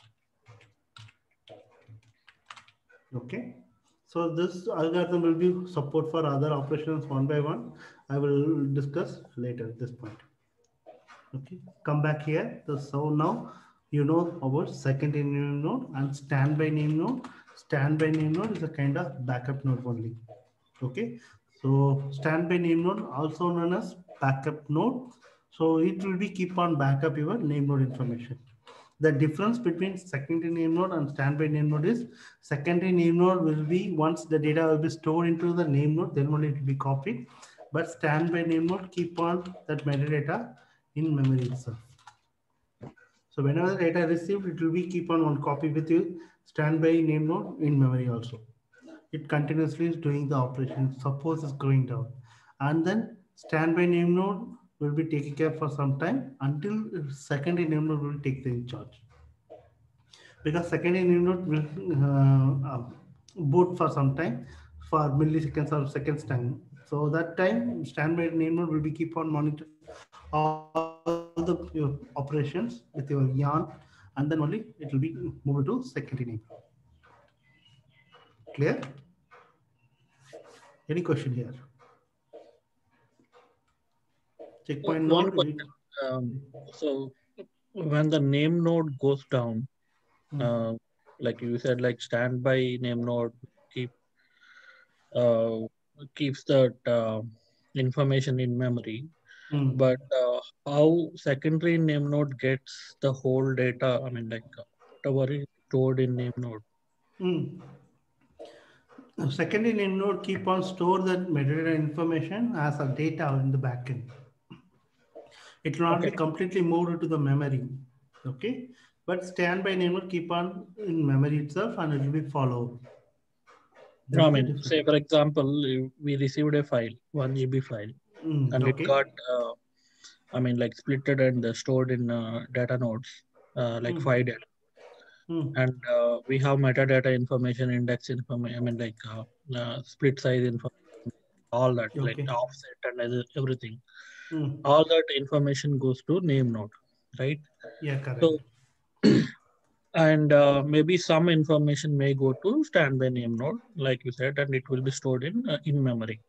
Okay, so this algorithm will be support for other operations one by one. I will discuss later at this point. Okay, come back here. So now you know about secondary name node and standby name node. Standby name node is a kind of backup node only. Okay, so standby name node also known as backup node. So it will be keep on backup your name node information. The difference between secondary name node and standby name node is secondary name node will be once the data will be stored into the name node, then only it will be copied. But standby name node keep on that metadata in memory itself. So whenever the data received, it will be keep on one copy with you standby name node in memory also. It continuously is doing the operation. Suppose it's going down, and then standby name node will be taking care for some time until secondary name node will take the in charge. Because secondary name node will boot for some time, for milliseconds or seconds time. So that time standby name node will be keep on monitoring all the your operations with your yarn, and then only it will be moved to secondary name node. Clear? Any question here? Checkpoint One node. question. So when the name node goes down, like you said, like standby name node keeps that information in memory. But how secondary name node gets the whole data? I mean, like whatever is stored in name node. Secondary name node keep on store that metadata information as a data in the backend. It will not be completely moved to the memory. Okay, but standby name node keep on in memory itself and it will be followed. I mean, say for example, we received a file, 1 GB file, and it got, I mean, like splitted and stored in data nodes, like 5 data. And we have metadata information, index information, I mean, like split size information, all that, like offset and everything. All that information goes to name node, right? Yeah, correct. So, and maybe some information may go to standby name node, like you said, and it will be stored in memory.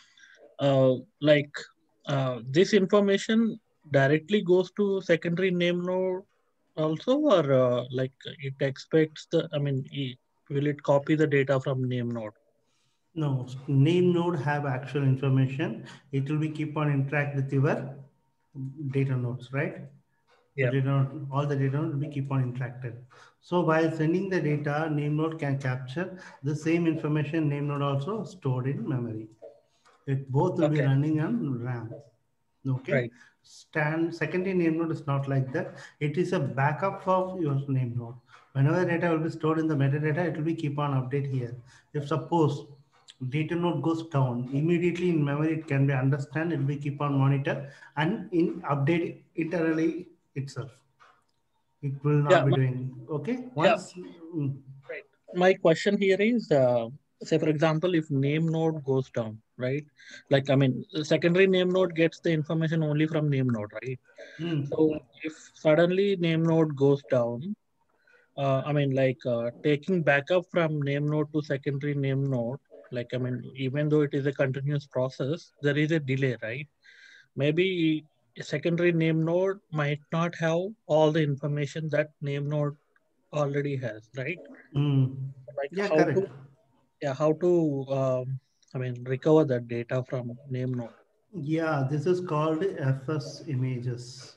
This information directly goes to secondary name node also, or like it expects the, I mean, will it copy the data from name node? No, name node have actual information. It will be keep on interact with your data nodes, right? Yeah. So all the data node will be keep on interacted. So while sending the data, name node can capture the same information name node also stored in memory. It both will be Okay. running on RAM. Okay. Right. Secondary name node is not like that. It is a backup of your name node. Whenever data will be stored in the metadata, it will be keep on update here. If suppose data node goes down, immediately in memory it can be understand, it will be keep on monitor and in update internally itself. It will not be doing. Okay. Once. Right. My question here is, say for example, if name node goes down, right? Like, I mean, the secondary name node gets the information only from name node, right? So if suddenly name node goes down, I mean, like taking backup from name node to secondary name node, like, I mean, even though it is a continuous process, there is a delay, right? Maybe a secondary name node might not have all the information that name node already has, right? Like Yeah, how to, correct. yeah, how to, I mean, recover that data from name node. Yeah, this is called FS images.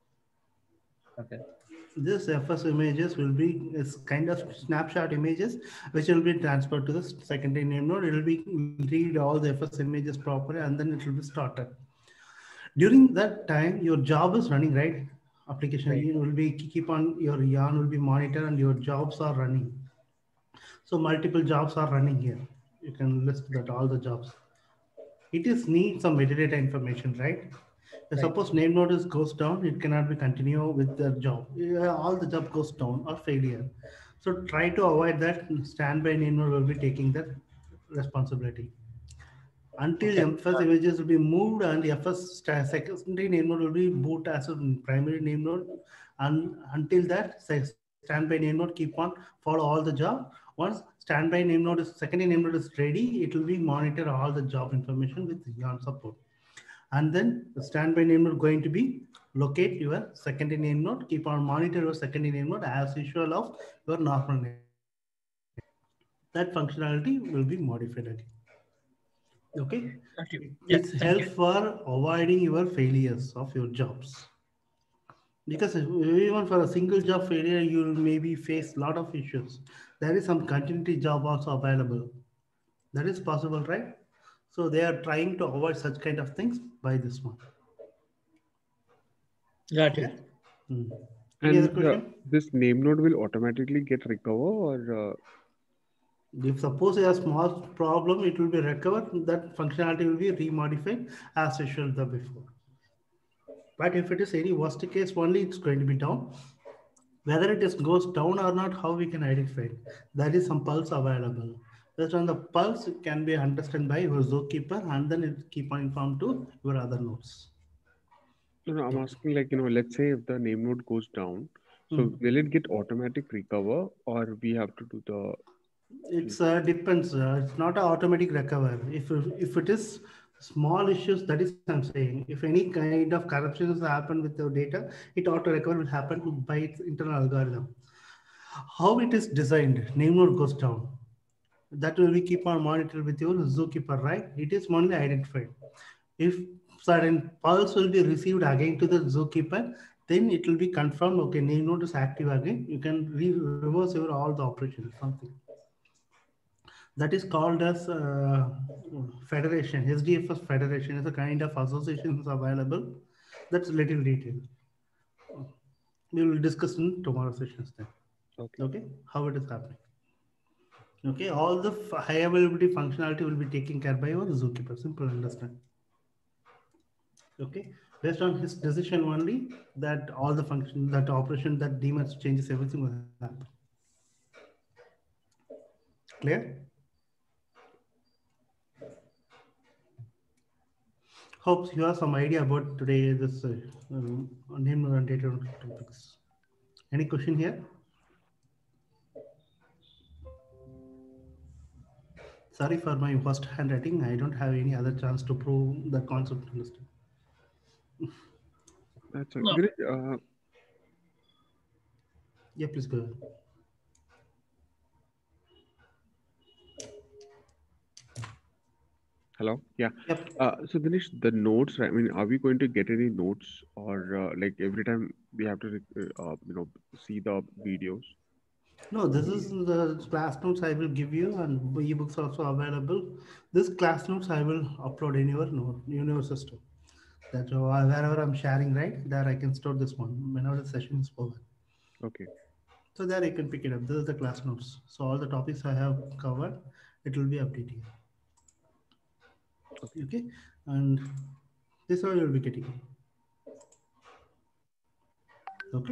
Okay. This FS images will be is kind of snapshot images which will be transferred to the secondary name node. It will be read all the FS images properly and then it will be started. During that time, your job is running, right? Application Right. will be keep on your yarn will be monitored and your jobs are running. So multiple jobs are running here. You can list that all the jobs. It is need some metadata information, right? Right. Suppose name node is goes down, it cannot be continue with the job. All the job goes down or failure. So try to avoid that. Standby name node will be taking that responsibility. Until FS images will be moved and FS secondary name node will be boot as a primary name node. And until that, standby name node keep on follow all the job. Once standby name node is secondary name node is ready, it will be monitor all the job information with yarn support. And then the standby name node going to be locate your secondary name node, keep on monitor your secondary name node as usual of your normal name. That functionality will be modified again. Okay. It's help for avoiding your failures of your jobs. Because even for a single job failure, you will maybe face a lot of issues. There is some continuity job also available. That is possible, right? So they are trying to avoid such kind of things by this one. Got it. Any other question? This name node will automatically get recovered, or if suppose a small problem, it will be recovered. That functionality will be remodified as usual the before. But if it is any worst case only, it's going to be down. Whether it is goes down or not, how we can identify it? There is some pulse available. Based on the pulse, it can be understood by your zookeeper, and then it keep on informed to your other nodes. No, I'm asking, like, let's say if the name node goes down, so will it get automatic recover, or we have to do the? It's depends. It's not an automatic recover. If it is small issues, that is I'm saying. If any kind of corruptions happen with the data, it auto recover will happen by its internal algorithm. How it is designed, name node goes down. That will be keep on monitor with your zookeeper, right? It is only identified. If certain pulse will be received again to the zookeeper, then it will be confirmed. Okay, name node is active again. You can reverse your all the operations. Something that is called as federation. HDFS federation is a kind of associations available. That's little detail. We will discuss in tomorrow's sessions then. Okay, how it is happening. Okay, all the high availability functionality will be taken care by your zookeeper. Simple, understand. Okay, based on his decision only, that all the function, that operation, that daemons changes, everything will happen. Clear? Hope you have some idea about today this name and data topics. Any question here? Sorry for my worst handwriting. I don't have any other chance to prove the concept. Understand? That's okay. Yeah, please go ahead. Hello. Yeah. Yep. So Dinesh, the notes, right? I mean, are we going to get any notes, or like every time we have to, see the videos? No, this is the class notes I will give you, and ebooks also available. This class notes I will upload in your note, in your system. That wherever I'm sharing, right, there I can store this one whenever the session is over. Okay. So there you can pick it up. This is the class notes. So all the topics I have covered, it will be updated. Okay. And this one you'll be getting. Okay.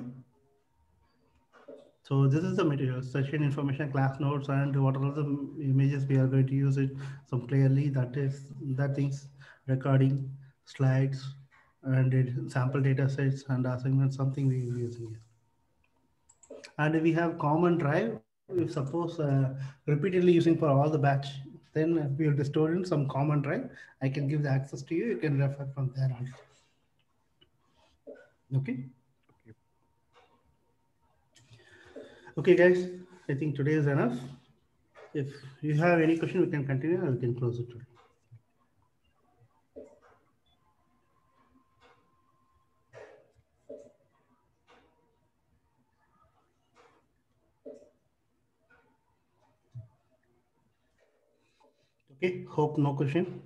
So this is the material, session information, class notes, and what are the images we are going to use it. Some clearly that things, recording, slides, and sample data sets and assignments, something we are using here. And we have common drive. If suppose repeatedly using for all the batch, then we will be stored in some common drive. I can give the access to you. You can refer from there also. Okay. Okay, guys. I think today is enough. If you have any question, we can continue or we can close it today. Okay, hope no question.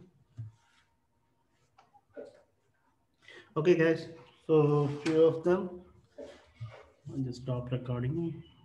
Okay, guys. So few of them. I'll just stop recording.